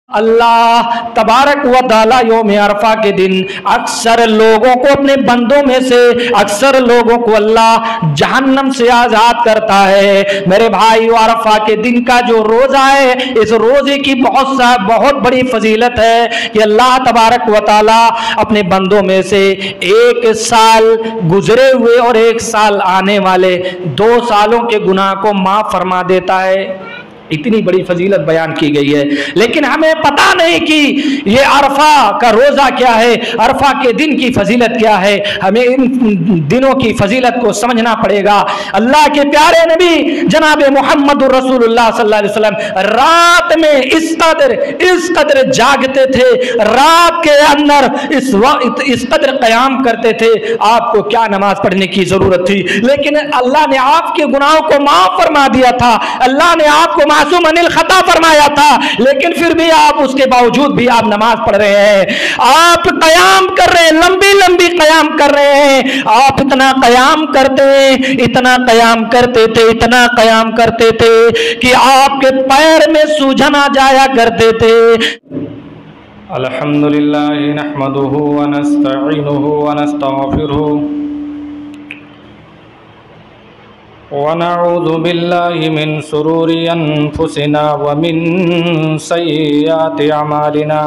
अल्लाह तबारक व तआला यौम अरफा के दिन अक्सर लोगों को, अपने बंदों में से अक्सर लोगों को अल्लाह जहन्नम से आज़ाद करता है। मेरे भाई, अरफा के दिन का जो रोज़ा है, इस रोज़े की बहुत बड़ी फजीलत है कि अल्लाह तबारक व तआला अपने बंदों में से एक साल गुजरे हुए और एक साल आने वाले 2 सालों के गुनाह को माफ़ फरमा देता है। इतनी बड़ी फजीलत बयान की गई है, लेकिन हमें पता नहीं कि ये अरफा का रोज़ा क्या है, अरफा के दिन की फजीलत क्या है। हमें इन दिनों की फजीलत को समझना पड़ेगा। अल्लाह के प्यारे नबी जनाब मोहम्मद रसूलुल्लाह सल्लल्लाहु अलैहि वसल्लम रात में इस कदर जागते थे, रात के अंदर इस कदर क़याम करते थे। आपको क्या नमाज पढ़ने की ज़रूरत थी, लेकिन अल्लाह ने आपके गुनाहों को माफ़ फरमा दिया था। अल्लाह ने आपको मासूम अनिल खता फरमाया था, लेकिन फिर भी आप, उसके बावजूद भी आप नमाज पढ़ रहे हैं, आप कयाम कर रहे हैं, लंबी लंबी कयाम कर रहे हैं। आप इतना कयाम करते, इतना कयाम करते थे, इतना कयाम करते थे कि आपके पैर में सूजन आ जाया करते थे। अल्हम्दुलिल्लाह नहमदुहु व नस्तईनुहु व नस्तगफिरुहु वनऊज़ु बिल्लाहि मिन शुरूरि अनफुसिना व मिन सय्यिआति अमालिना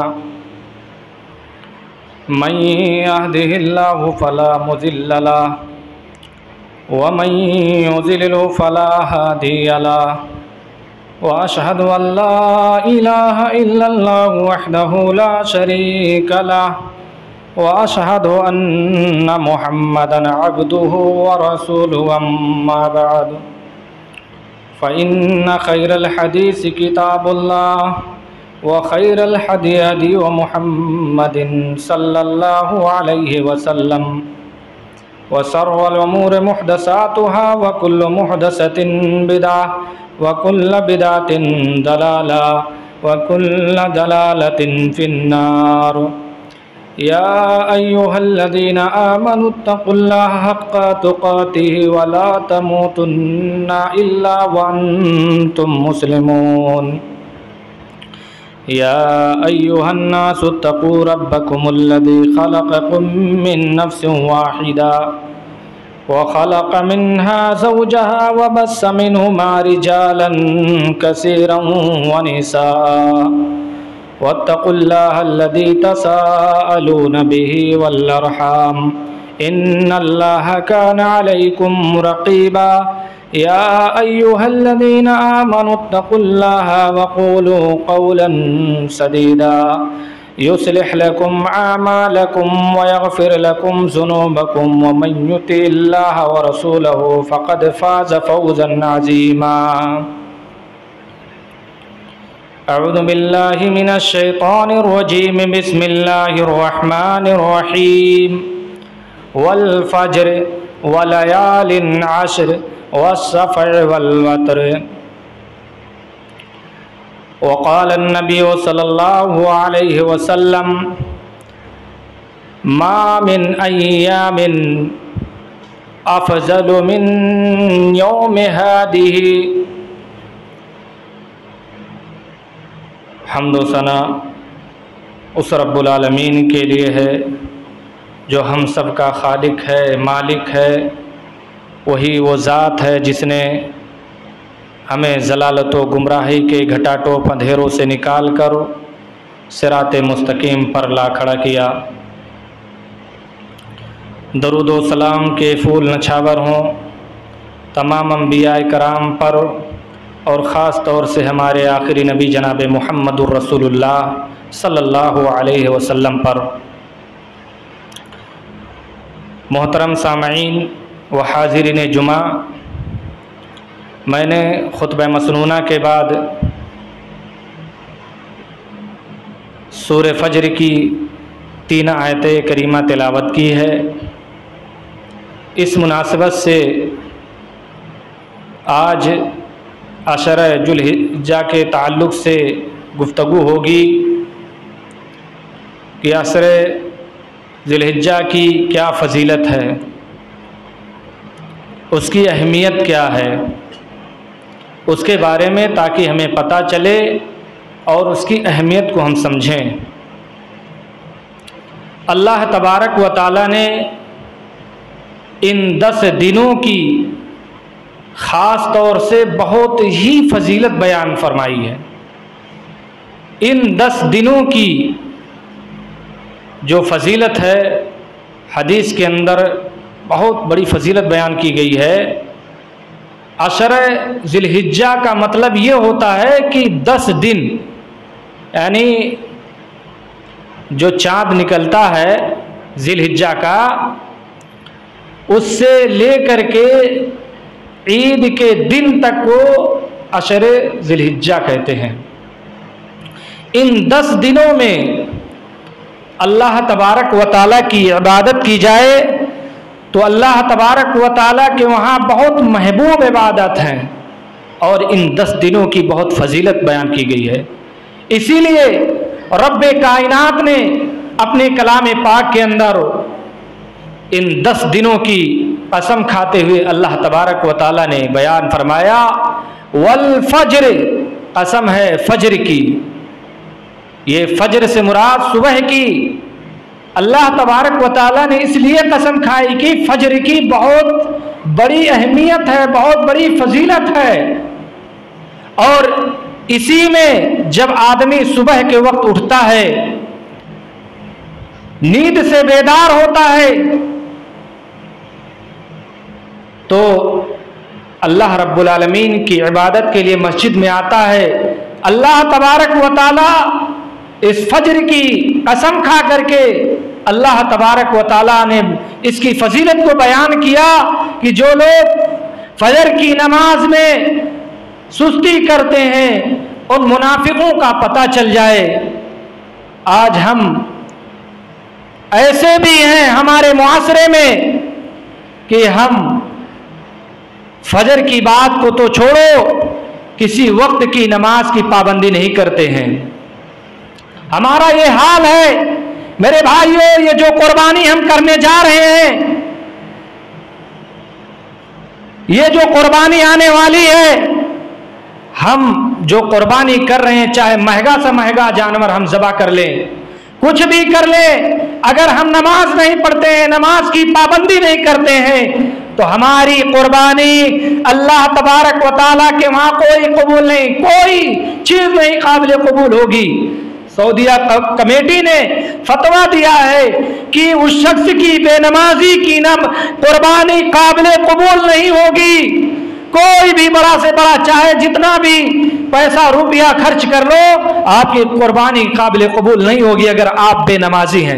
मन यहदिहिल्लाहु फला मुज़िल्ल लहु व मन युज़लिलहु फला हादिय लहु व अशहदु अल्ला इलाहा इल्लल्लाहु वहदहु ला शरीक लहु व अशहदु अन्ना मुहम्मदन अब्दुहु व रसूलुहु अम्मा बअद फ़इन्न खैरल हदीस किताबुल्लाह व खैरल हदी हदी मुहम्मदिन सल्लल्लाहु अलैहि वसल्लम व शर्रल उमूरि मुहदसातुहा व कुल्लु मुहदसतिन बिदअह व कुल्लु बिदअतिन दलाला व कुल्लु दलालतिन फिन्नार। या अय्युहल्लज़ीना आमनुत्तक़ुल्लाहा हक़्क़ तुक़ातिहि व ला तमूतुन्ना इल्ला व अन्तुम मुस्लिमून। या अय्युहन्नासुत्तक़ू रब्बकुमुल्लज़ी ख़लक़कुम मिन नफ़्सिन वाहिदा व ख़लक़ मिन्हा ज़ौजहा व बस्स मिन्हुमा रिजालन कसीरन व निसाअ वत्तक़ुल्लाह अल्लज़ी तसाअलून बिही वल अर्हाम इन्नल्लाह काना अलैकुम रक़ीबा। या अय्युहल्लज़ीना आमनुत्तक़ुल्लाह व क़ूलू क़ौलन सदीदा युस्लिह लकुम अअमालकुम व यग़फ़िर लकुम ज़ुनूबकुम व मन युतिइल्लाह व रसूलहु फ़क़द फ़ाज़ फ़ौज़न अज़ीमा। अऊज़ु बिल्लाहि मिनश शैतानिर रजीम बिस्मिल्लाहिर रहमानिर रहीम वल फ़ज्र व लयालिन अश्र वस्सफ़इ वल वत्र। वक़ाल अन्नबिय्यु सल्लल्लाहु अलैहि वसल्लम मा मिन अय्यामिन अफ़ज़लु मिन यौमि हादिही। हम्द व सना उस रब्बुल आलमीन के लिए है जो हम सब का खालिक है, मालिक है। वही वो ज़ात है जिसने हमें ज़लालत व गुमराही के घटाटोप अंधेरों से निकाल कर सिराते मुस्तकीम पर ला खड़ा किया। दरूद व सलाम के फूल नछावर हों तमाम अंबिया कराम पर, और ख़ास तौर से हमारे आखिरी नबी जनाब मुहम्मदुर रसूलुल्लाह सल्लल्लाहु अलैहि वसल्लम पर। मोहतरम सामईन व हाज़िरीन जुमा, मैंने खुतबा मसनूना के बाद सूरे फ़ज्र की 3 आयतें करीमा तिलावत की है। इस मुनासिबत से आज अशरा जुल्हिज्जा के ताल्लुक़ से गुफ्तगू होगी कि अशरा जुल्हिज्जा की क्या फ़जीलत है, उसकी अहमियत क्या है, उसके बारे में, ताकि हमें पता चले और उसकी अहमियत को हम समझें। अल्लाह तबारक व तआला ने इन 10 दिनों की ख़ास तौर से बहुत ही फजीलत बयान फरमाई है। इन 10 दिनों की जो फजीलत है, हदीस के अंदर बहुत बड़ी फजीलत बयान की गई है। अशर ज़िलहिज्जा का मतलब ये होता है कि 10 दिन, यानी जो चाँद निकलता है ज़िलहिज्जा का, उससे लेकर के ईद के दिन तक को अशर ज़िलहिज्जा कहते हैं। इन 10 दिनों में अल्लाह तबारक व तआला की इबादत की जाए तो अल्लाह तबारक व तआला के वहाँ बहुत महबूब इबादत हैं, और इन 10 दिनों की बहुत फजीलत बयान की गई है। इसीलिए रब्बे कायनात ने अपने कलाम पाक के अंदर इन 10 दिनों की कसम खाते हुए अल्लाह तबारक व तआला ने बयान फरमाया, वल फज्र, कसम है फज्र की। ये फज्र से मुराद सुबह की। अल्लाह तबारक व तआला ने इसलिए कसम खाई कि फज्र की बहुत बड़ी अहमियत है, बहुत बड़ी फजीलत है। और इसी में जब आदमी सुबह के वक्त उठता है, नींद से बेदार होता है, तो अल्लाह रब्बुल आलमीन की इबादत के लिए मस्जिद में आता है। अल्लाह तबारक व तआला इस फज्र की कसम खा करके अल्लाह तबारक व तआला ने इसकी फजीलत को बयान किया कि जो लोग फजर की नमाज में सुस्ती करते हैं उन मुनाफिकों का पता चल जाए। आज हम ऐसे भी हैं हमारे मुआशरे में कि हम फजर की बात को तो छोड़ो, किसी वक्त की नमाज की पाबंदी नहीं करते हैं। हमारा ये हाल है मेरे भाइयों। ये जो कुर्बानी हम करने जा रहे हैं, ये जो कुर्बानी आने वाली है, हम जो कुर्बानी कर रहे हैं, चाहे महंगा से महंगा जानवर हम ज़बह कर लें, कुछ भी कर लें, अगर हम नमाज नहीं पढ़ते हैं, नमाज की पाबंदी नहीं करते हैं, तो हमारी कुर्बानी अल्लाह तबारक व तआला के वहाँ कोई कबूल नहीं, कोई चीज़ नहीं काबिल कबूल होगी। सऊदिया कमेटी ने फतवा दिया है कि उस शख्स की बेनमाजी की कुर्बानी काबिल कबूल नहीं होगी। कोई भी बड़ा से बड़ा चाहे जितना भी पैसा रुपया खर्च कर लो, आपकी कुर्बानी काबिल कबूल नहीं होगी अगर आप बेनमाजी हैं।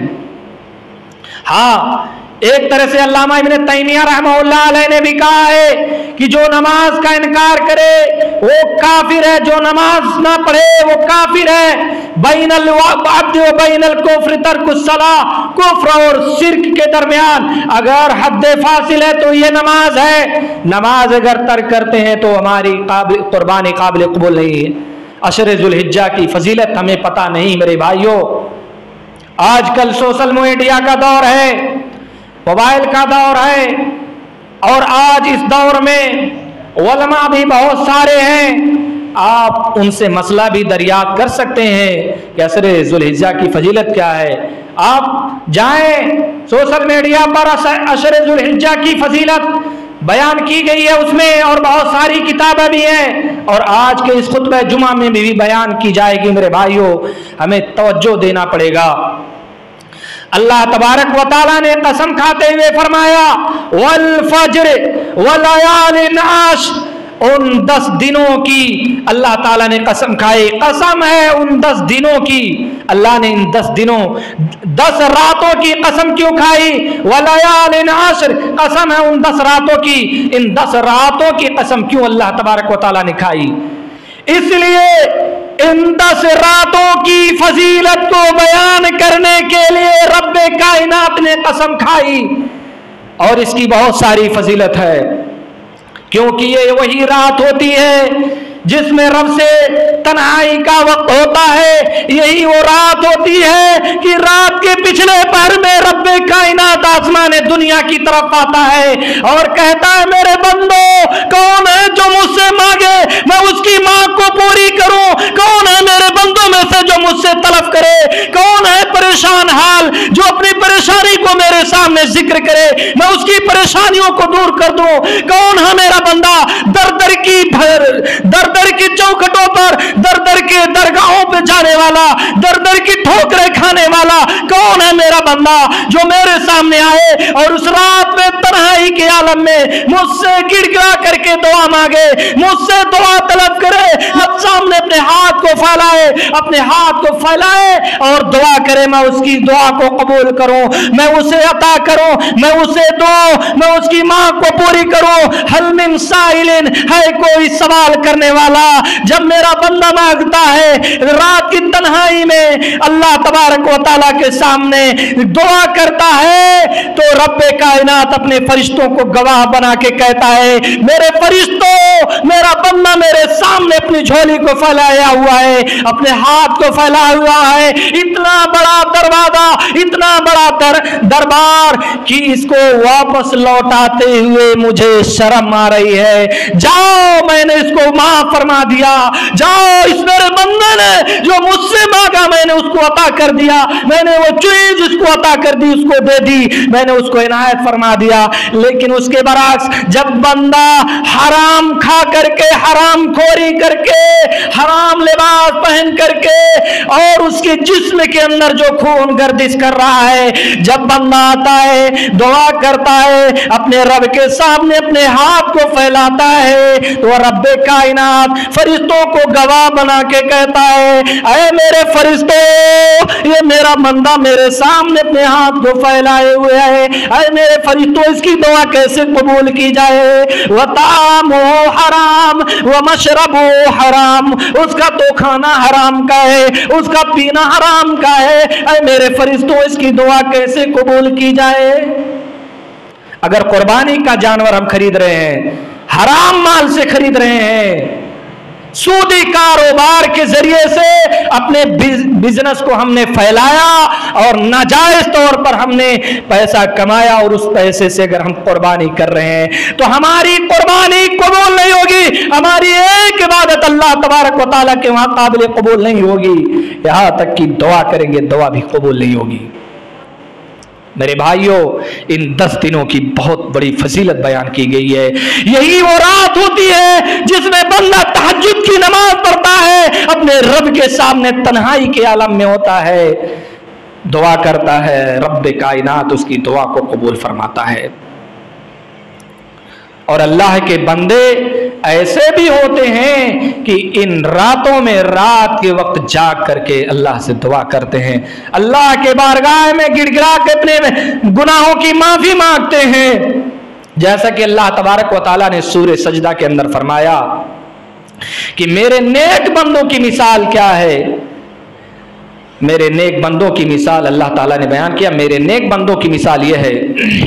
हाँ, एक तरह से अल्लामा इब्न तैमिया रहमतुल्लाह अलैह ने भी कहा है कि जो नमाज का इनकार करे वो काफिर है, जो नमाज ना पढ़े वो काफिर है। बैनल अब्द व बैनल कुफ्र तर्कुस सलाह, कुफ्र और शिर्क के दरमियान अगर हद फासिल है तो ये नमाज है। नमाज अगर तर्क करते हैं तो हमारी कुर्बानी काबिल कबूल नहीं है। अशर ज़ुल्हिज्जा की फजीलत हमें पता नहीं मेरे भाइयों। आजकल सोशल मीडिया का दौर है, मोबाइल का दौर है, और आज इस दौर में उलमा भी बहुत सारे हैं। आप उनसे मसला भी दरियाफ्त कर सकते हैं कि अशर ज़ुल्हिज्जा की फजीलत क्या है। आप जाएं सोशल मीडिया पर, अशर ज़ुल्हिज्जा की फजीलत बयान की गई है उसमें, और बहुत सारी किताबें भी हैं, और आज के इस खुतबे जुमा में भी बयान की जाएगी। मेरे भाइयों, हमें तवज्जो देना पड़ेगा। अल्लाह तबारक व तआला ने कसम खाते हुए फरमाया, वल फज्र व लयालिन आश्र, उन 10 दिनों की अल्लाह ताला ने कसम खाई। कसम है उन 10 दिनों की। अल्लाह ने इन 10 दिनों 10 रातों की कसम क्यों खाई? वलयालिन आश्र, कसम है उन 10 रातों की। इन 10 रातों की कसम क्यों अल्लाह तबारक व तआला ने खाई? इसलिए इन 10 रातों की फजीलत को बयान करने के लिए रब्बे कायनात ने कसम खाई, और इसकी बहुत सारी फजीलत है, क्योंकि ये वही रात होती है जिसमें रब से तन्हाई का वक्त होता है। यही वो रात होती है कि रात के पिछले पहर में रब्बे कायनात आसमान दुनिया की तरफ आता है और कहता है, मेरे बंदो, कौन है जो मुझसे मांगे मैं उसकी मांग को पूरी करूं? कौन है मेरे बंदो में से जो मुझसे तलब करे? कौन है परेशान हाल जो अपनी परेशानी को मेरे सामने जिक्र करे, मैं उसकी परेशानियों को दूर कर दूं? कौन है मेरा बंदा दर दर की चौखटों पर, दर दर के दरगाहों पे जाने वाला, दर दर की ठोकरें खाने वाला? कौन है मेरा बंदा जो मेरे सामने आए और उस रात में तन्हाई के आलम में मुझसे गिड़गिड़ा करके दुआ मांगे, मुझसे दुआ तलब करे, सामने अपने हाथ को फैलाए, अपने हाथ को फैलाए और दुआ करे, मैं उसकी दुआ को कबूल करूं, मैं उसे अता करूं, मैं उसे दूं, मैं उसकी मां को पूरी करूं। हल मिन साइलिन, है कोई सवाल करने वाला? जब मेरा बंदा मांगता है रात की तन्हाई में, अल्लाह तबारक व तआला के सामने दुआ करता है, तो रब्बे कायनात अपने फरिश्तों को गवाह बना के कहता है, मेरे फरिश्तों, मेरा बंदा मेरे सामने अपनी झोली को फैलाया हुआ है, अपने हाथ को फैलाया हुआ है। इतना बड़ा दरवाजा, इतना बड़ा दरबार कि इसको वापस लौटाते हुए मुझे शर्म आ रही है। जाओ, मैंने इसको माफ फरमा दिया, जाओ, इस मेरे बंदे ने जो मुझसे मांगा मैंने उसको अता कर दिया, मैंने वो चीज उसको अता कर दी, उसको दे दी, मैंने उसको इनायत फरमा दिया। लेकिन उसके बरअक्स जब बंदा हराम खा करके, हराम खोरी करके, हराम लिबास पहन करके और उसके जिस्म के अंदर जो खून गर्दिश कर रहा है, जब बंदा आता है, दुआ करता है, अपने रब के सामने अपने हाथ को फैलाता है, तो रब्बे कायनात फरिश्तों को गवाह बना के कहता है, ऐ मेरे फरिश्तों, ये मेरा बंदा मेरे सामने अपने हाथ को फैलाए हुए है, ऐ मेरे फरिश्तों, इसकी दुआ कैसे कबूल की जाए? वतामो हराम व मशरबो हराम, उसका तो खाना हराम का है, उसका पीना हराम का है, ऐ मेरे फरिश्तों, इसकी दुआ कैसे कबूल की जाए? अगर कुर्बानी का जानवर हम खरीद रहे हैं, हराम माल से खरीद रहे हैं, सूदी कारोबार के जरिए से अपने बिजनेस को हमने फैलाया और नाजायज तौर पर हमने पैसा कमाया, और उस पैसे से अगर हम कुर्बानी कर रहे हैं तो हमारी कुर्बानी कबूल नहीं होगी, हमारी एक इबादत अल्लाह तबारक व तआला के वहां काबिल कबूल नहीं होगी, यहां तक कि दुआ करेंगे दुआ भी कबूल नहीं होगी। मेरे भाइयों, इन 10 दिनों की बहुत बड़ी फजीलत बयान की गई है। यही वो रात होती है जिसमें बंदा तहज्जुद की नमाज पढ़ता है, अपने रब के सामने तन्हाई के आलम में होता है, दुआ करता है, रब्बे कायनात उसकी दुआ को कबूल फरमाता है। और अल्लाह के बंदे ऐसे भी होते हैं कि इन रातों में रात के वक्त जाग करके अल्लाह से दुआ करते हैं, अल्लाह के बारगाह में गिड़गिड़ा के अपने गुनाहों की माफी मांगते हैं। जैसा कि अल्लाह तबारक व तआला ने सूरह सजदा के अंदर फरमाया कि मेरे नेक बंदों की मिसाल क्या है। मेरे नेक बंदों की मिसाल अल्लाह ताला ने बयान किया, मेरे नेक बंदों की मिसाल यह है,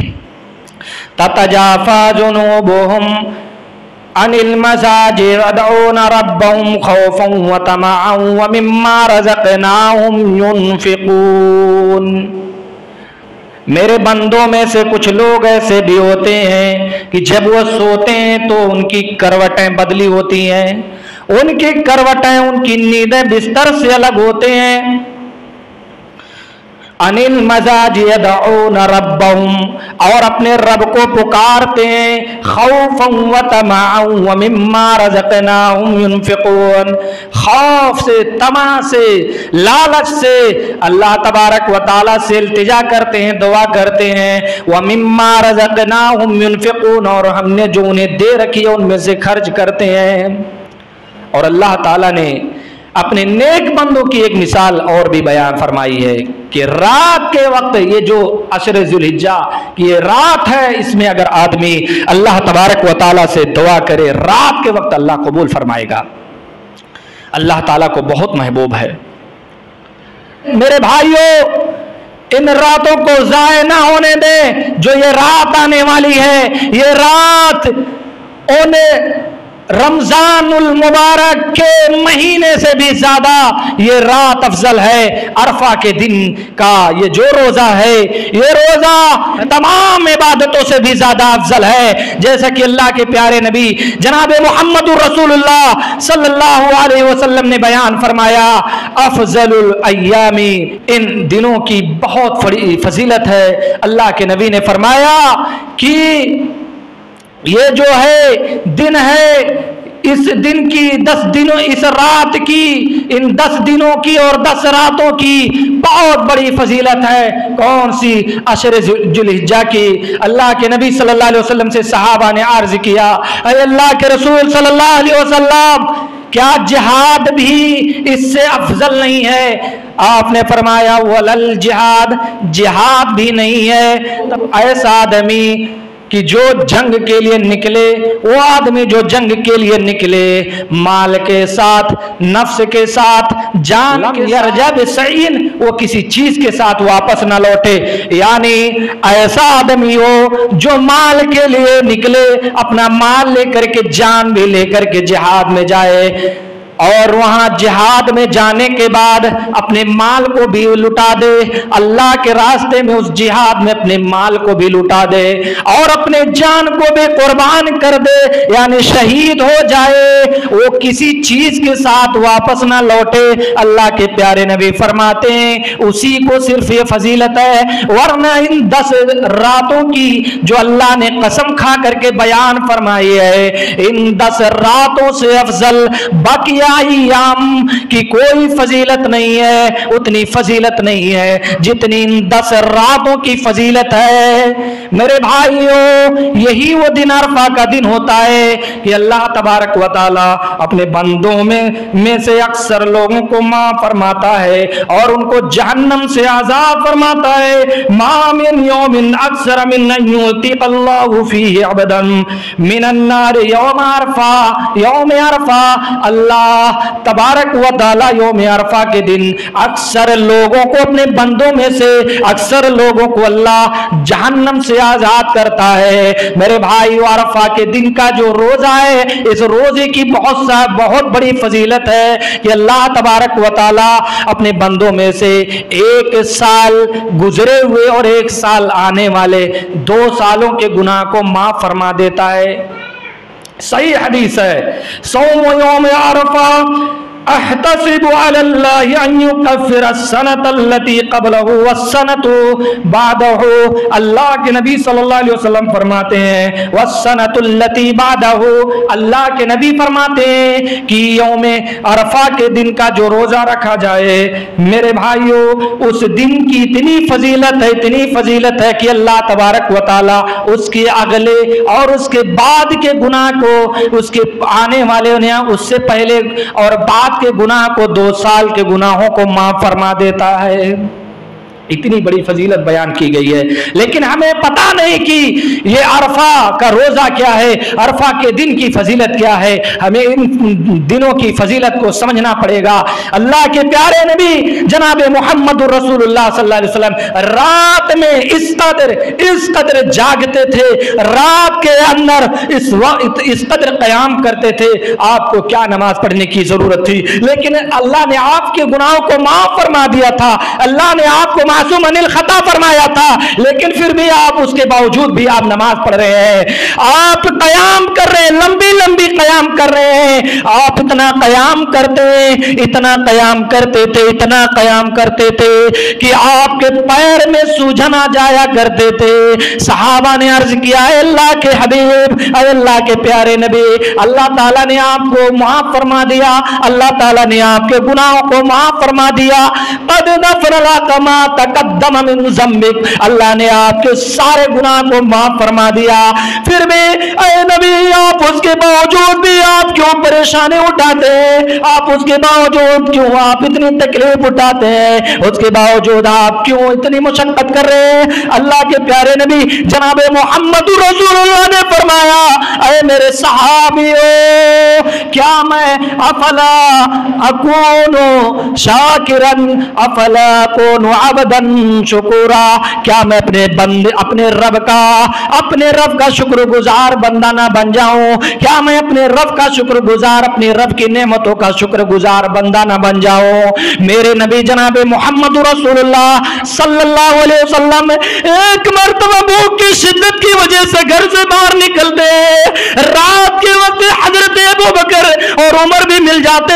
ततजाफा जुनूबुहुम अनिल मसाजिद यदऊना रब्बहुम खौफन व तमअन व मिम्मा रज़क़नाहुम युनफिकून। मेरे बंदों में से कुछ लोग ऐसे भी होते हैं कि जब वो सोते हैं तो उनकी करवटें बदली होती हैं, उनकी करवटें, उनकी नींदें बिस्तर से अलग होते हैं। अनिल मजाजी यदऊना रब्बहुम, और अपने रब को पुकारते हैं, खौफन व तमअन व मिम्मा रज़क़नाहुम युनफिकून, खौफ से, तमा से, लालच से अल्लाह तबारक व तआला से इल्तिजा करते हैं, दुआ करते हैं। व मिम्मा रज़क़नाहुम युनफिकून, और हमने जो उन्हें दे रखी है उनमें से खर्च करते हैं। और अल्लाह ताला ने अपने नेक बंदों की एक मिसाल और भी बयान फरमाई है कि रात के वक्त, ये जो अशर ज़ुल्हिज्जा की ये रात है, इसमें अगर आदमी अल्लाह तबारक व तआला से दुआ करे रात के वक्त अल्लाह कबूल फरमाएगा। अल्लाह ताला को बहुत महबूब है। मेरे भाइयों, इन रातों को ज़ाय ना होने दें। जो ये रात आने वाली है, ये रात रमजानुल मुबारक के महीने से भी ज्यादा ये रात अफजल है। अरफा के दिन का ये जो रोजा है, ये रोजा तमाम इबादतों से भी ज्यादा अफजल है। जैसा कि अल्लाह के प्यारे नबी जनाब मुहम्मदुर रसूलुल्लाह सल्लल्लाहु अलैहि वसल्लम ने बयान फरमाया, अफजलुल अय्यामी, इन दिनों की बहुत बड़ी फजीलत है। अल्लाह के नबी ने फरमाया कि ये जो है दिन है, इस दिन की 10 दिनों, इस रात की, इन 10 दिनों की और 10 रातों की बहुत बड़ी फजीलत है। कौन सी? अशर जुल्हिज्जा की। अल्लाह के नबी सल्लल्लाहु अलैहि वसल्लम से सहाबा ने अर्ज किया, अरे अल्लाह के रसूल सल्लल्लाहु अलैहि वसल्लम, क्या जिहाद भी इससे अफजल नहीं है? आपने फरमाया वलल जिहाद, जिहाद भी नहीं है। तब ऐसा आदमी कि जो जंग के लिए निकले, वो आदमी जो जंग के लिए निकले माल के साथ, नफ्स के साथ, जान के साथ, सईन, वो किसी चीज के साथ वापस ना लौटे। यानी ऐसा आदमी हो जो माल के लिए निकले, अपना माल लेकर के, जान भी लेकर के जिहाद में जाए, और वहां जिहाद में जाने के बाद अपने माल को भी लुटा दे, अल्लाह के रास्ते में उस जिहाद में अपने माल को भी लुटा दे और अपने जान को भी कुर्बान कर दे, यानी शहीद हो जाए, वो किसी चीज के साथ वापस ना लौटे। अल्लाह के प्यारे नबी फरमाते हैं उसी को सिर्फ ये फजीलत है, वरना इन 10 रातों की जो अल्लाह ने कसम खा करके बयान फरमाई है, इन 10 रातों से अफजल बाकी याम की कोई फजीलत नहीं है, उतनी फजीलत नहीं है जितनी इन 10 रातों की फजीलत है। मेरे भाइयों, यही वो दिन अरफा का दिन होता है कि अल्लाह तबारक व तआला अपने बंदों में से अक्सर लोगों को माफ फरमाता है और उनको जहन्नम से आजाद फरमाता है। मा मिन यौमिन अक्सर मिन युतिकल्लाहु फीहि अबदन मिनन नार यौम अरफा, यौम अरफा अल्लाह तबारक व तआला यौम अरफा के दिन अक्सर लोगों को, अपने बंदों में से अक्सर लोगों को अल्लाह जहन्नम से आजाद करता है। मेरे भाई, अरफा के दिन का जो रोजा है, इस रोजे की बहुत बड़ी फजीलत है कि अल्लाह तबारक व तआला अपने बंदों में से 1 साल गुजरे हुए और 1 साल आने वाले 2 सालों के गुनाह को माफ फरमा देता है। सही हदीस है, सौम यौम अरफा अहतसिबु अलल्लाहि अन युकफ्फिर अस्सनत अल्लती क़ब्लहु वस्सनतु बादहु। अल्लाह के नबी सल्लल्लाहु अलैहि वसल्लम फरमाते हैं वस्सनतु अल्लती बादहु, अल्लाह के नबी फरमाते हैं कि यौम अरफा के दिन का जो रोजा रखा जाए, मेरे भाइयों, उस दिन की इतनी फजीलत है, इतनी फजीलत है कि अल्लाह तबारक व तआला उसके अगले और उसके बाद के गुनाह को, उसके आने वाले, उससे पहले और बाद के गुनाह को, 2 साल के गुनाहों को माफ फरमा देता है। इतनी बड़ी फजीलत बयान की गई है, लेकिन हमें पता नहीं कि ये अरफा का रोजा क्या है, अरफा के दिन की फजीलत क्या है। हमें इन दिनों की फजीलत को समझना पड़ेगा। अल्लाह के प्यारे नबी जनाब मुहम्मदुर रसूलुल्लाह सल्लल्लाहु अलैहि वसल्लम रात में इस कदर जागते थे, रात के अंदर इस कदर क़याम करते थे, आपको क्या नमाज पढ़ने की जरूरत थी। लेकिन अल्लाह ने आपके गुनाहों को माफ फरमा दिया था, अल्लाह ने आपको मासूम अनिल खता फरमाया था, लेकिन फिर भी आप, उसके बावजूद भी आप नमाज पढ़ रहे हैं, आप कयाम कर रहे हैं, लंबी लंबी कयाम कर रहे हैं। आप इतना कयाम करते, इतना कयाम करते थे, इतना कयाम करते थे कि आपके पैर में सूजन आ जाया करते थे। सहाबा ने अर्ज किया, अल्लाह के हबीब, अल्लाह के प्यारे नबी, अल्लाह ताला ने आपको माफ फरमा दिया, अल्लाह ताला ने आपके गुनाहों को माफ फरमा दिया। कद गफरा कमा तकद्दम मिन ज़म्बिक, अल्लाह ने आपके सारे गुनाह को माफ फरमा दिया। फिर भी ऐ नबी, आप उसके बावजूद भी आप क्यों परेशानी उठाते हैं? आप उसके बावजूद क्यों आप इतनी तकलीफ उठाते हैं? उसके बावजूद आप क्यों इतनी मुशक्कत कर रहे हैं? अल्लाह के प्यारे नबी जनाब मुहम्मद रसूलुल्लाह ने फरमाया, ऐ मेरे सहाबियों, क्या मैं अफला अकूनु शाकिरन अफला अकूनु अबदन शुकुरा, क्या मैं अपने रब का शुक्रगुजार बंदा ना बन जाऊं? क्या मैं अपने रब का शुक्रगुजार, अपने रब की नेमतों का शुक्रगुजार बंदा ना बन जाऊं? मेरे नबी जनाब मोहम्मद रसूलुल्लाह सल्लल्लाहु अलैहि वसल्लम एक मर्तबा भूख की शिद्दत की वजह से घर से बाहर निकलते, रात के वक्त हजरत अबू बकर और उमर भी मिल जाते,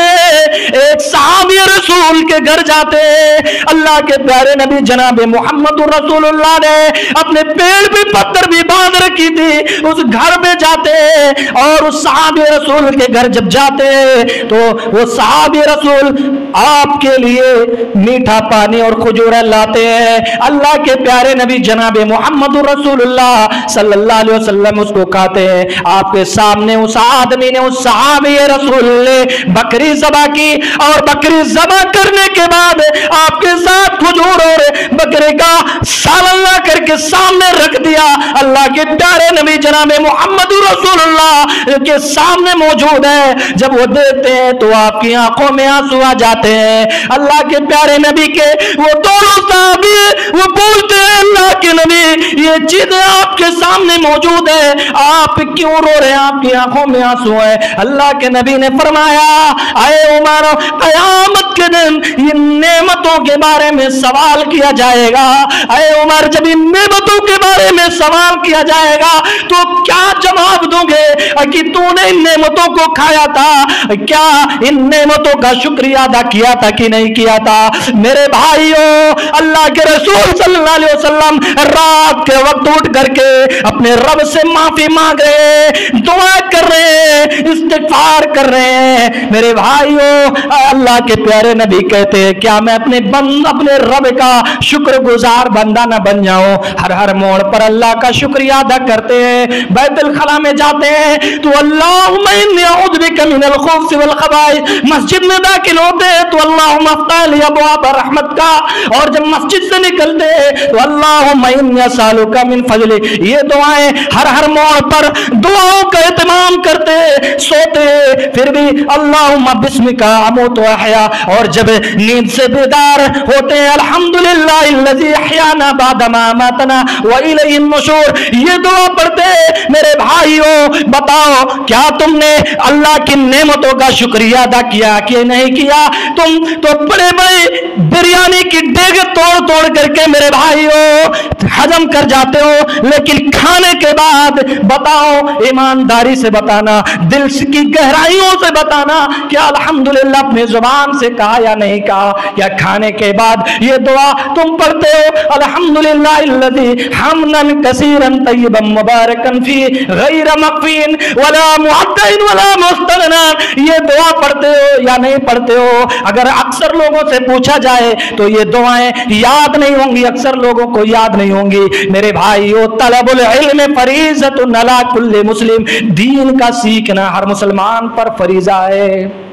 एक सहाबी रसूल के घर जाते। अल्लाह के प्यारे नबी जनाब मोहम्मद रसूलुल्लाह ने अपने पेड़ पे पत्थर भी बांध रखी थी, उस घर में जाते और उस सहाबी रसूल के घर जब जाते तो वो सहाबी रसूल आपके लिए मीठा पानी और खजूर लाते हैं। अल्लाह के प्यारे नबी जनाब मोहम्मद रसूलुल्लाह सल्लल्लाहु अलैहि वसल्लम उसको खाते हैं। आपके सामने उस आदमी ने, उस सहाबी रसूल ने बकरी ज़बा की और बकरी ज़बा करने के बाद आपके साथ खजूर और बकरे का सालन ला करके सामने रख दिया। अल्लाह के प्यारे नबी जनाब मोहम्मद रसूलुल्लाह के सामने मौजूद है। जब वो देखते हैं तो आपकी आंखों में आंसू आ जाते हैं। अल्लाह के प्यारे नबी के वो दोनों साहबी वो बोलते हैं, अल्लाह के नबी ये चीजें आपके सामने मौजूद है, आप क्यों रो रहे हैं? आपकी आंखों में आंसू है। अल्लाह के नबी ने फरमाया, आए उमर, कयामत के दिन इन नेमतों के बारे में सवाल किया जाएगा। आए उमर, जब इन नेमतों के बारे में सवाल किया जाएगा तो क्या जवाब दोगे कि तूने इन नेमतों को खाया था? क्या इन नेमतों का शुक्रिया अदा किया था कि नहीं किया था? मेरे भाइयों, अल्लाह के रसूल सल्लल्लाहु अलैहि वसल्लम रात के वक्त उठ करके अपने रब से माफी मांग रहे, दुआ कर रहे हैं, इस्तिगफार कर रहे हैं। मेरे भाइयों, अल्लाह के प्यारे नबी कहते हैं, क्या मैं अपने रब का शुक्रगुजार बंदा ना बन जाऊं? हर मोड़ पर अल्लाह का शुक्रिया अदा करते हैं। बैतुल खला में जाते हैं तो अल्लाहुम्मा इन्नी अऊज़ु बिका मिनल खुब्सी वल खबाइस, मस्जिद में दाखिल होते हैं तो अल्लाहुम्मा अफ्ताह ली अबवाब रहमत का, और जब मस्जिद से निकलते हैं तो अल्लाहुम्मा इन्नी असअलुका मिन फज़ली। ये दुआएं हर मोड़ पर दुआओं का एहतमाम करते, सोते फिर भी अल्लाहुम्मा बिस्मिका अमूतु व अहया, और जब नींद से बेदार होते हैं अल्हम्दुलिल्लाहिल्लज़ी अहयाना बअदा मा अमातना व इलैहिन नुशूर, ये दुआ पढ़ते। मेरे भाइयों, बताओ क्या तुमने अल्लाह की नेमतों का शुक्रिया अदा किया कि नहीं किया? तुम तो बड़े बड़े बिरयानी की डेग तोड़ करके मेरे भाइयों हजम कर जाते हो, लेकिन खाने के बाद बताओ, ईमानदारी से बताना, दिल की गहराइयों से बताना, क्या अल्हम्दुलिल्लाह अपने जुबान से कहा या नहीं कहा? या खाने के बाद ये दुआ तुम पढ़ते हो, अल्हम्दुलिल्लाहिल्लज़ी हम्दन कसीरन तय्यबन मुबारकन फी गैर मक़फीन वला मुअद्दिन वला मुस्तगना, ये दुआ पढ़ते हो या नहीं पढ़ते हो? अगर अक्सर लोगों से पूछा जाए तो ये दुआएं याद नहीं होंगी, अक्सर लोगों को याद नहीं होंगी। मेरे भाइयों, तलबुल इल्म फरीज़तुन अला कुल्ली मुस्लिम, दीन का सीखना हर मुसलमान पर फरीजा है।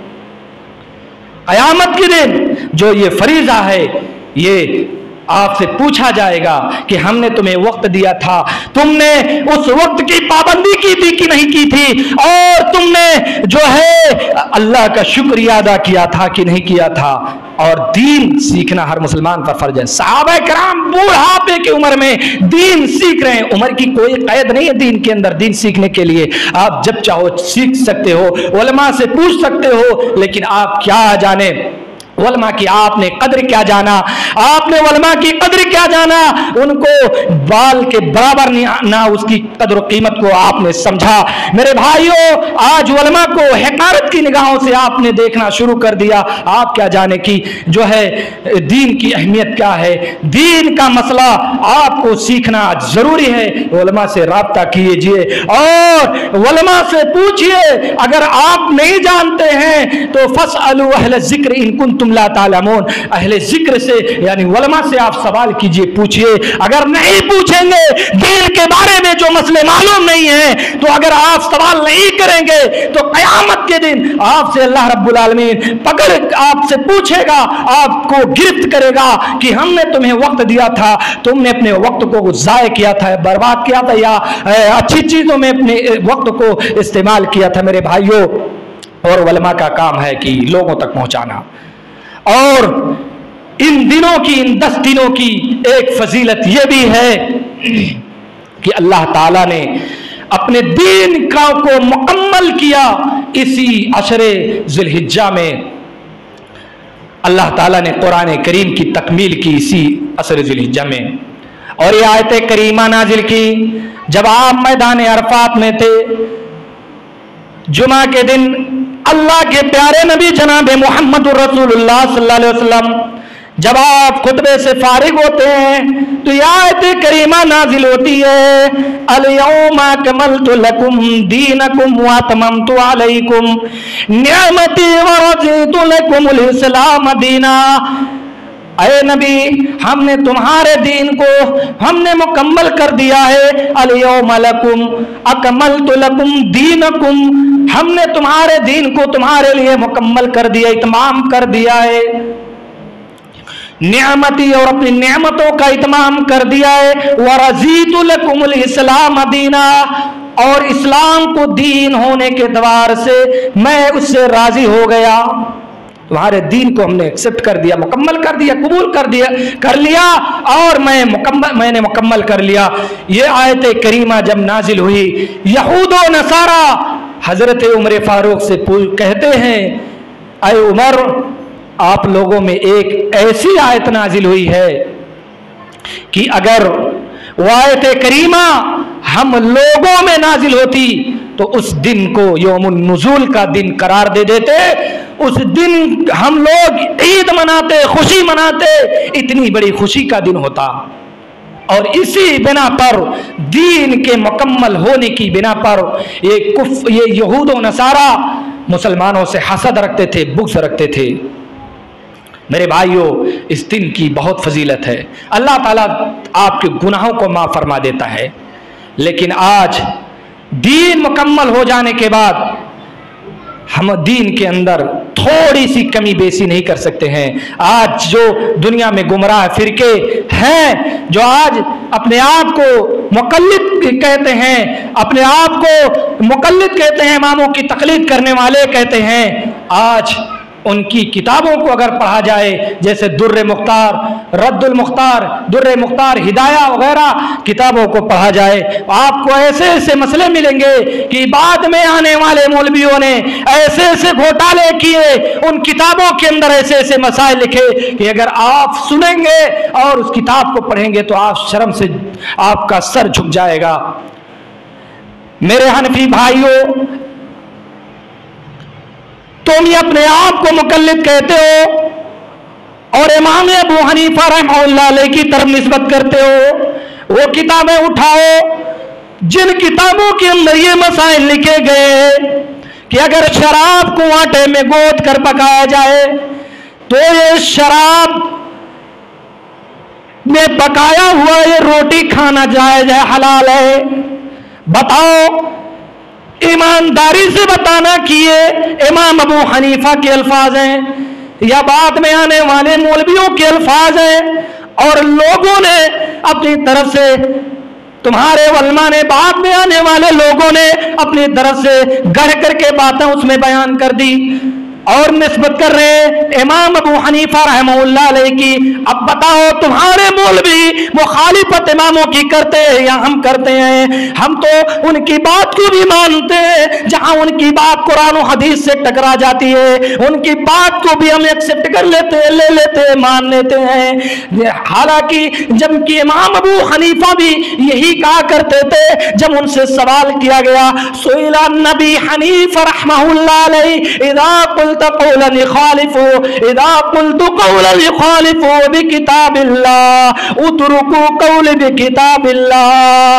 क़यामत के दिन जो ये फरीजा है, ये आपसे पूछा जाएगा कि हमने तुम्हें वक्त दिया था, तुमने उस वक्त की पाबंदी की थी कि नहीं की थी, और तुमने जो है अल्लाह का शुक्रिया अदा किया था कि नहीं किया था। और दीन सीखना हर मुसलमान पर फर्ज है। सहाबा किराम बूढ़ापे की उम्र में दीन सीख रहे हैं, उम्र की कोई कैद नहीं है दीन के अंदर। दीन सीखने के लिए आप जब चाहो सीख सकते हो, उलमा से पूछ सकते हो, लेकिन आप क्या जाने उलमा की आपने कदर क्या जाना, आपने उलमा की कदर क्या जाना, उनको बाल के बराबर ना उसकी कदर कीमत को आपने समझा। मेरे भाइयों, आज उलमा को हकारत की निगाहों से आपने देखना शुरू कर दिया। आप क्या जाने कि जो है दीन की अहमियत क्या है, दीन का मसला आपको सीखना जरूरी है। उलमा से राब्ता कीजिए और उलमा से पूछिए। अगर आप नहीं जानते हैं तो फसअलू अहल ज़िक्र इन कुंतुम कुंतुम ला तालमून, अहले जिक्र से यानी उलमा से आप सवाल कीजिए, पूछिए। अगर नहीं पूछेंगे दीन के बारे में जो मसले मालूम नहीं है, तो अगर आप सवाल नहीं करेंगे तो क़यामत के दिन आपसे अल्लाह रब्बुल आलमीन पकड़ आपसे पूछेगा, आपको गिरफ्त करेगा कि हमने तुम्हें वक्त दिया था, तुमने अपने वक्त को ज़ाय किया था, बर्बाद किया था, या अच्छी चीजों में अपने वक्त को इस्तेमाल किया था। मेरे भाइयों, और उलमा का काम है कि लोगों तक पहुंचाना। और इन दिनों की, इन 10 दिनों की एक फजीलत यह भी है कि अल्लाह ताला ने अपने दीन का को मुकम्मल किया इसी अशरे ज़ुल्हिज्जा में। अल्लाह ताला ने कुरान करीम की तकमील की इसी अशरे ज़ुल्हिज्जा में, और ये आयत करीमा नाजिल की जब आप मैदान अरफात में थे। जुमा के दिन अल्लाह के प्यारे नबी जनाब मोहम्मद रसूलुल्लाह सल्लल्लाहु अलैहि वसल्लम जब आप खुतबे से फारिग होते हैं तो यह आयत करीमा नाजिल होती है, अल-यौमा अकमलतु लकुम दीनकुम व अतममतु अलैकुम निअमती व रज़ीतु लकुमुल इस्लाम दीना। अरे नबी, हमने तुम्हारे दीन को हमने मुकम्मल कर दिया है। अल-यौमा लकुम अकमलतु लकुम दीनकुम, हमने तुम्हारे दीन को तुम्हारे लिए मुकम्मल कर दिया, इत्माम कर दिया है। नियामती, और अपनी नियामतों का इत्माम कर दिया है। वरज़ीतु लकुमुल इस्लाम दीना, और इस्लाम को दीन होने के द्वार से मैं उससे राजी हो गया। तुम्हारे दीन को हमने एक्सेप्ट कर दिया, मुकम्मल कर दिया, कबूल कर लिया, और मैंने मुकम्मल कर लिया। ये आयत करीमा जब नाजिल हुई, यहूद व नसारा हजरत उमर फारूक से कहते हैं, अय उमर, आप लोगों में एक ऐसी आयत नाजिल हुई है कि अगर वो आयत करीमा हम लोगों में नाजिल होती तो उस दिन को यौमुन नुज़ूल का दिन करार दे देते, उस दिन हम लोग ईद मनाते, खुशी मनाते, इतनी बड़ी खुशी का दिन होता। और इसी बिना पर, दीन के मुकम्मल होने की बिना पर ये यहूद व नसारा मुसलमानों से हसद रखते थे, बुग़्ज़ रखते थे। मेरे भाइयों, इस दिन की बहुत फजीलत है। अल्लाह ताला आपके गुनाहों को माफ़ फरमा देता है। लेकिन आज दीन मुकम्मल हो जाने के बाद हम दीन के अंदर थोड़ी सी कमी बेसी नहीं कर सकते हैं। आज जो दुनिया में गुमराह फिरके हैं, जो आज अपने आप को मुक़ल्लिद कहते हैं, अपने आप को मुक़ल्लिद कहते हैं, इमामों की तक़लीद करने वाले कहते हैं, आज उनकी किताबों को अगर पढ़ा जाए, जैसे दुर्र मुख्तार, रद्दुल मुख्तार, दुर्र मुख्तार, हिदाया वगैरह किताबों को पढ़ा जाए, आपको ऐसे ऐसे मसले मिलेंगे कि बाद में आने वाले मौलवियों ने ऐसे ऐसे घोटाले किए, उन किताबों के अंदर ऐसे ऐसे मसाइल लिखे कि अगर आप सुनेंगे और उस किताब को पढ़ेंगे तो आप शर्म से आपका सर झुक जाएगा। मेरे हनफी भाइयों, तुम ये अपने आप को मुक़ल्लिद कहते हो और इमाम अबू हनीफा रहमतुल्लाह अलैह की तरफ निस्बत करते हो। वो किताबें उठाओ जिन किताबों के अंदर ये मसाइल लिखे गए कि अगर शराब को आटे में गोद कर पकाया जाए तो ये शराब में पकाया हुआ ये रोटी खाना जायज है, हलाल है। बताओ, ईमानदारी से बताना कि ये इमाम अबू हनीफा के अल्फाज हैं या बाद में आने वाले मौलवियों के अल्फाज हैं, और लोगों ने अपनी तरफ से, तुम्हारे उलमा ने, बाद में आने वाले लोगों ने अपनी तरफ से गढ़ करके बातें उसमें बयान कर दी और निस्बत कर रहे हैं इमाम अबू हनीफा रहमतुल्लाह अलैह की। अब बताओ, तुम्हारे मौलवी मुखालिफत इमामों की करते हैं या हम करते हैं? हम तो उनकी बात को भी मानते हैं जहां उनकी बात कुरान और हदीस से टकरा जाती है, उनकी बात को भी हम एक्सेप्ट कर लेते हैं, ले लेते हैं, मान लेते हैं। हालांकि जबकि इमाम अबू हनीफा भी यही कहा करते थे जब उनसे सवाल किया गया, सुइला नबी हनीफा रहमतुल्लाह अलैह इदा कौलन युखालिफु इदा कुल्तु कौलन युखालिफु बिकिताबिल्लाह उतरुकु कौल बिकिताबिल्लाह।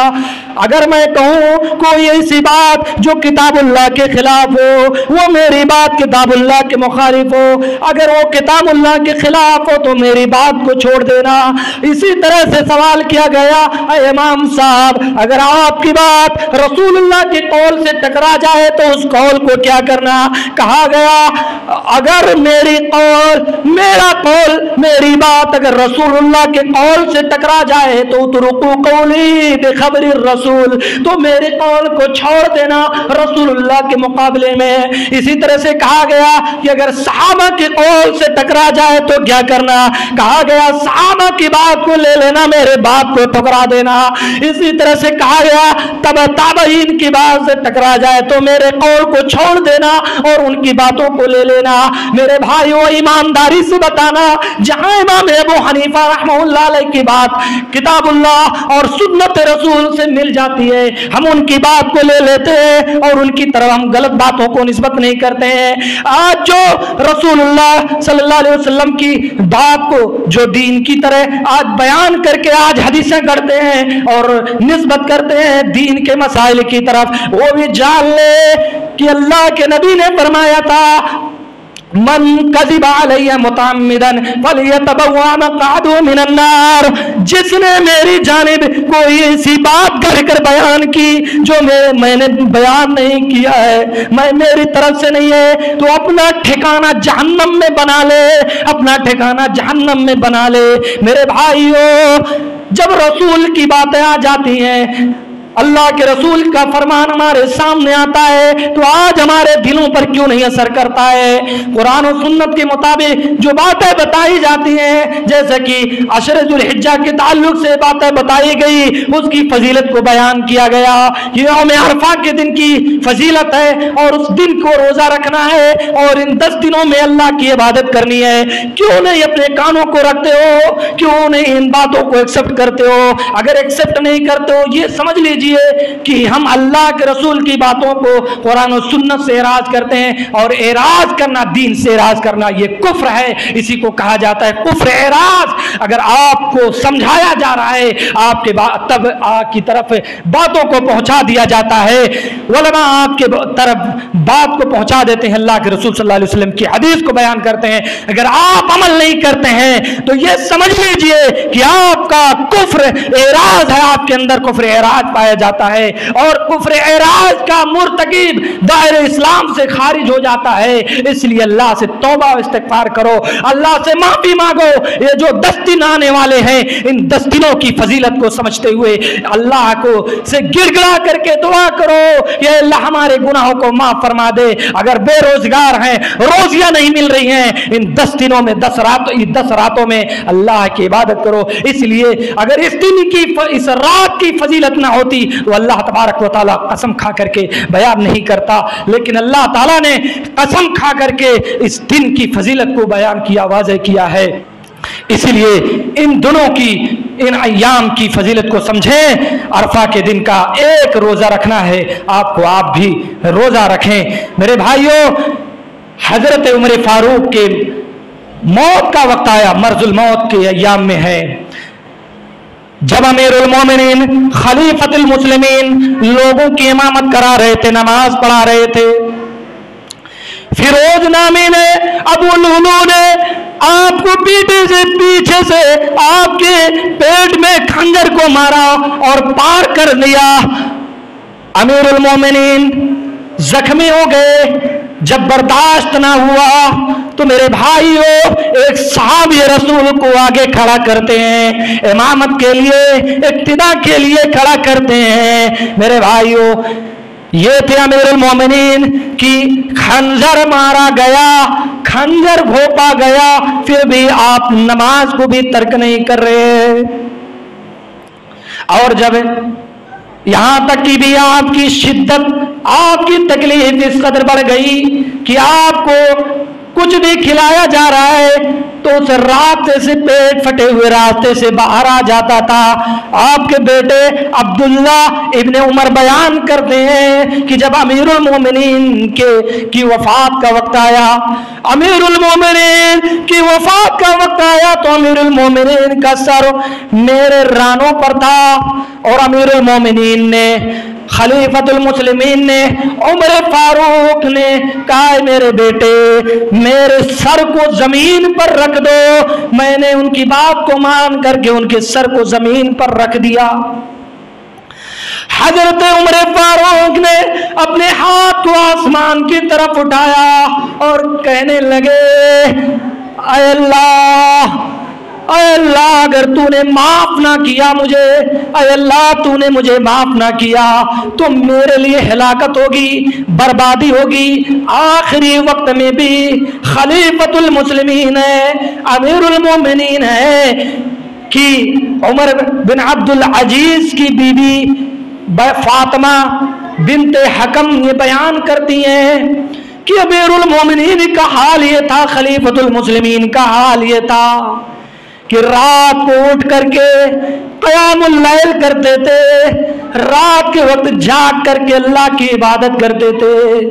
अगर मैं कहूँ कोई ऐसी बात जो किताबुल्लाह के खिलाफ हो, वो मेरी बात किताबुल्लाह के मुखालिफ हो, अगर वो किताबुल्लाह के खिलाफ हो तो मेरी बात को छोड़ देना। इसी तरह से सवाल किया गया, इमाम साहब अगर आपकी बात रसूलुल्लाह के कौल से टकरा जाए तो उस कौल को क्या करना? कहा गया अगर मेरी कौल, मेरा कौल, मेरी बात अगर रसूलुल्लाह के कौल से टकरा जाए तो तुरुकू कौली बेखबरी रसूल, तो मेरे कौल को छोड़ देना रसूलुल्लाह के मुकाबले में। इसी तरह से कहा गया कि अगर सहाबा के कौल से टकरा जाए तो क्या करना? कहा गया सहाबा की बात को ले लेना, मेरे बात को ठुकरा देना। इसी तरह से कहा गया तब ताबईन की बात से टकरा जाए तो मेरे कौल को छोड़ देना और उनकी बातों को ले लेना। मेरे भाइयों ईमानदारी से बताना, जहां इमाम अबू हनीफा रहमतुल्लाह अलैह की बात किताबुल्लाह और सुन्नत रसूल से मिल जाती है, हम उनकी बात को ले लेते हैं और उनकी तरफ हम गलत बातों को निस्बत नहीं करते हैं। आज जो रसूलुल्लाह सल्लल्लाहु अलैहि वसल्लम की बात को जो दीन की तरह आज बयान करके आज हदीसें करते हैं और निस्बत करते हैं दीन के मसाइल की तरफ, वो भी जान ले कि अल्लाह के नबी ने फरमाया था मन कज़िब अलैया मुतअम्मिदन फलियतबव्वा मक़अदहु मिनन नार, जिसने मेरी जानिब कोई ऐसी बात कर बयान की जो मैंने बयान नहीं किया है, मेरी तरफ से नहीं है, तो अपना ठिकाना जहन्नम में बना ले, अपना ठिकाना जहन्नम में बना ले। मेरे भाइयों, जब रसूल की बातें आ जाती हैं, अल्लाह के रसूल का फरमान हमारे सामने आता है तो आज हमारे दिलों पर क्यों नहीं असर करता है? कुरान और सुन्नत के मुताबिक जो बातें बताई जाती हैं, जैसे कि अशरे जुल्हिज्जा के ताल्लुक से बातें बताई गई, उसकी फजीलत को बयान किया गया। ये यौम अरफा के दिन की फजीलत है और उस दिन को रोजा रखना है और इन 10 दिनों में अल्लाह की इबादत करनी है। क्यों नहीं अपने कानों को रखते हो? क्यों नहीं इन बातों को एक्सेप्ट करते हो? अगर एक्सेप्ट नहीं करते हो, ये समझ लीजिए कि हम अल्लाह के रसूल की बातों को कुरान और सुन्नत से एराज करते हैं, और एराज करना, दीन से एराज करना, ये कुफ्र है। इसी को कहा जाता है कुफ्र एराज। अगर आपको समझाया जा रहा है, आपके तब आपकी तरफ बातों को पहुंचा दिया जाता है, उलमा आपके तरफ बात को पहुंचा देते हैं, अल्लाह के रसूल सल्लल्लाहु अलैहि वसल्लम की हदीस को बयान करते हैं। अगर आप अमल नहीं करते हैं तो ये समझ लीजिए कि आपका कुफ्र एराज है, आपके अंदर कुफ्र एराज पाया जाता है और कुफ्र एराज का मुर्तकिब दायरे इस्लाम से खारिज हो जाता है। इसलिए अल्लाह से तौबा इस्तिग़फ़ार करो, अल्लाह से माफी मांगो। ये जो 10 दिन आने वाले हैं, इन 10 दिनों की फजीलत को समझते हुए अल्लाह को से गिड़गिड़ा करके दुआ करो, ये अल्लाह हमारे गुनाहों को माफ फरमा दे। अगर बेरोजगार हैं, रोजियां नहीं मिल रही हैं, इन 10 दिनों में 10 रातों में अल्लाह की इबादत करो। इसलिए अगर इस दिन की, इस रात की फजीलत ना होती तो अल्लाह तबारक व तआला कसम खा करके बयान नहीं करता, लेकिन अल्लाह ताला ने कसम खा करके इस दिन की फजीलत को बयान किया, वाज़ेह किया है। इसलिए इन दिनों की, इन अय्याम की फजीलत को समझें। अरफा के दिन का एक रोजा रखना है आपको, आप भी रोजा रखें। मेरे भाइयों, हजरत उमर फारूक के मौत का वक्त आया, मर्जुल मौत के अय्याम में है, जब अमीरुल मोमिनीन खलीफतुल मुस्लिमीन लोगों की इमामत करा रहे थे, नमाज पढ़ा रहे थे। फिरोज नामी ने, अबू लुलू ने आपको पीछे से आपके पेट में खंजर को मारा और पार कर लिया। अमीरुल मोमिनीन जख्मी हो गए। जब बर्दाश्त ना हुआ तो मेरे भाइयों, एक सहाबी रसूल को आगे खड़ा करते हैं, इमामत के लिए, इक्तिदा के लिए खड़ा करते हैं। मेरे भाइयों, ये थे अमीरुल मोमिनीन की खंजर मारा गया, खंजर घोंपा गया, फिर भी आप नमाज को भी तर्क नहीं कर रहे। और जब यहां तक कि भी आपकी शिद्दत, आपकी तकलीफ इस कदर बढ़ गई कि आपको कुछ भी खिलाया जा रहा है तो उस रास्ते से, पेट फटे हुए रास्ते से बाहर आ जाता था। आपके बेटे अब्दुल्ला इब्ने उमर बयान करते हैं कि जब अमीरुल मोमिनीन की वफात का वक्त आया, अमीरुल मोमिनीन की वफात का वक्त आया, तो अमीरुल मोमिनीन का सर मेरे रानों पर था और अमीरुल मोमिनीन ने, खलीफतुल मुस्लिमीन ने, उमर फारूक ने कहा, मेरे बेटे मेरे सर को जमीन पर रख दो। मैंने उनकी बात को मान करके उनके सर को जमीन पर रख दिया। हजरत उमर फारूक ने अपने हाथ को आसमान की तरफ उठाया और कहने लगे, ऐ अल्लाह, ऐ अल्लाह, अगर तूने माफ ना किया मुझे, ऐ अल्लाह तूने मुझे माफ ना किया तो मेरे लिए हिलाकत होगी, बर्बादी होगी। आखिरी वक्त में भी खलीफतुल मुस्लिमीन है, अमीरुल मोमिनीन है कि उमर बिन अब्दुल अजीज की बीबी फातिमा बिनते हकम ये बयान करती हैं कि अमीरुल मोमिनीन का हाल ये था, खलीफतुल मुस्लिमीन का हाल ये था कि रात को उठ करके क़यामुल लैल करते थे, रात के वक्त जाग करके अल्लाह की इबादत करते थे।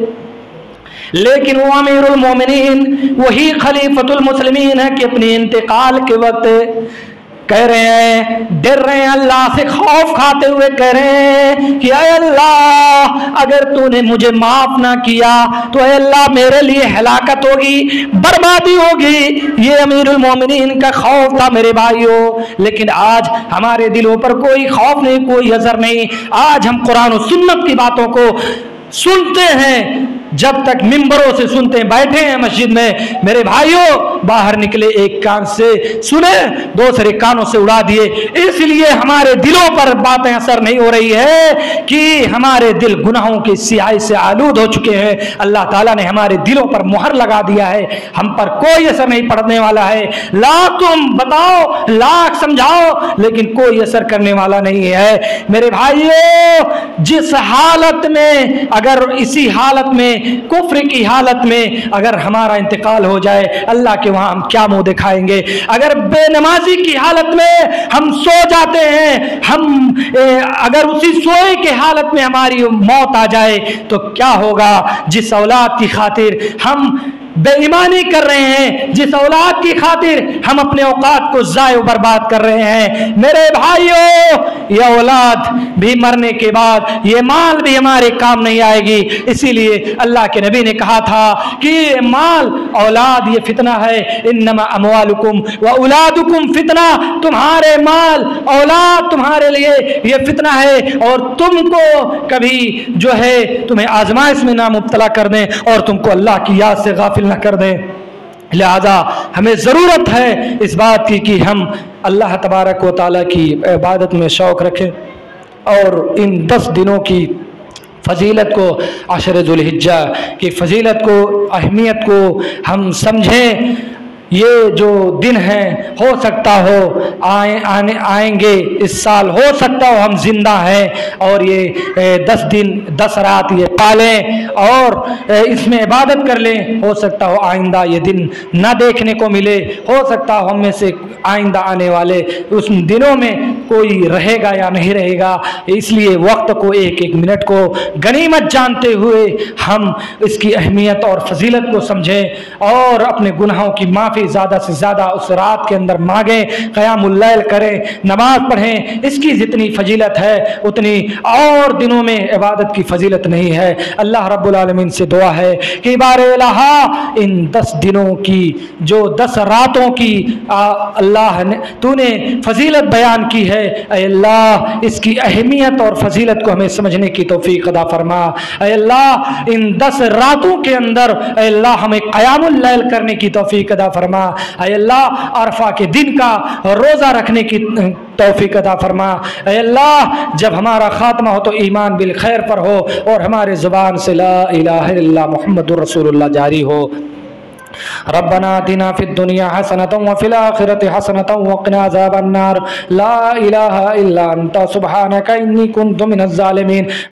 लेकिन वो अमीरुल मोमिनीन वही खलीफतुल मुस्लिमीन है कि अपने इंतकाल के वक्त कह रहे हैं, डर रहे हैं, अल्लाह से खौफ खाते हुए कह रहे हैं कि ऐ अल्लाह, अगर तूने मुझे माफ ना किया तो ऐ अल्लाह मेरे लिए हलाकत होगी, बर्बादी होगी। ये अमीरुल मोमिनीन का खौफ था मेरे भाइयों। लेकिन आज हमारे दिलों पर कोई खौफ नहीं, कोई असर नहीं। आज हम कुरान और सुन्नत की बातों को सुनते हैं, जब तक मिंबरों से सुनते हैं, बैठे हैं मस्जिद में, मेरे भाइयों बाहर निकले एक कान से सुने, दूसरे कानों से उड़ा दिए। इसलिए हमारे दिलों पर बातें असर नहीं हो रही है कि हमारे दिल गुनाहों की स्याही से आलूद हो चुके हैं। अल्लाह ताला ने हमारे दिलों पर मुहर लगा दिया है, हम पर कोई असर नहीं पड़ने वाला है। लाख तुम बताओ, लाख समझाओ, लेकिन कोई असर करने वाला नहीं है। मेरे भाइयों, जिस हालत में, अगर इसी हालत में, कुफ्र की हालत में अगर हमारा इंतकाल हो जाए, अल्लाह के वहां हम क्या मुंह दिखाएंगे? अगर बेनमाजी की हालत में हम सो जाते हैं, अगर उसी सोए के हालत में हमारी मौत आ जाए तो क्या होगा? जिस औलाद की खातिर हम बेईमानी कर रहे हैं, जिस औलाद की खातिर हम अपने औकात को ज़ाय बर्बाद कर रहे हैं, मेरे भाइयों, ये औलाद भी मरने के बाद, ये माल भी हमारे काम नहीं आएगी। इसीलिए अल्लाह के नबी ने कहा था कि माल, औलाद ये फितना है। इन्नमा अमवालुकुम व औलादुकुम फितना, तुम्हारे माल औलाद तुम्हारे लिए ये फितना है और तुमको कभी जो है तुम्हें आजमाइश में ना मुब्तला कर दें और तुमको अल्लाह की याद से गाफिल न कर दें। लिहाजा हमें ज़रूरत है इस बात की कि हम अल्लाह तबारक व तआला की इबादत में शौक़ रखें और इन 10 दिनों की फ़जीलत को, अशर ज़ुल्हिज्जा की फ़जीलत को, अहमियत को हम समझें। ये जो दिन हैं, हो सकता हो आएंगे इस साल, हो सकता हो हम जिंदा हैं और ये 10 दिन 10 रात ये पालें और इसमें इबादत कर लें। हो सकता हो आइंदा ये दिन ना देखने को मिले, हो सकता हो हम में से आइंदा आने वाले उस दिनों में कोई रहेगा या नहीं रहेगा। इसलिए वक्त को, एक एक मिनट को गनीमत जानते हुए हम इसकी अहमियत और फजीलत को समझें और अपने गुनाहों की माफ़ी ज़्यादा से ज़्यादा उस रात के अंदर मांगें, क़यामुल लैल करें, नमाज पढ़ें। इसकी जितनी फजीलत है उतनी और दिनों में इबादत की फजीलत नहीं है। अल्लाह रब्बुल आलमीन से दुआ है कि बारे इलाहा, इन 10 दिनों की, जो 10 रातों की अल्लाह ने तूने फजीलत बयान की है, अल्लाह इसकी अहमियत और फजीलत को हमें समझने की तौफीक अता फरमा। अल्लाह इन 10 रातों के अंदर अल्लाह हमें क़यामुल लैल करने की तौफीक अता फरमा। अल्लाह अरफा के दिन का रोज़ा रखने की तौफीक अता फरमा। अल्लाह जब हमारा खात्मा हो तो ईमान बिल खैर पर हो और हमारे ज़ुबान से ला इलाहा इल्लल्लाह मुहम्मदुर रसूलुल्लाह जारी हो। रब्बना आतिना फिद दुनिया हसनतन व फिल आखिरति हसनतन व क़िना अज़ाबन्नार। ला इलाहा इल्ला अंता सुब्हानका इन्नी कुन्तु मिनज़ ज़ालिमीन।